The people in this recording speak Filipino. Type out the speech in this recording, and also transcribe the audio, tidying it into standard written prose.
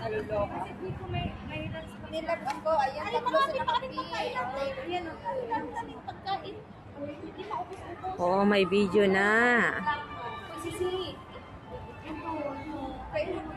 Nilab ako. Ayan, tatlo sila kapi. Oo, may video na.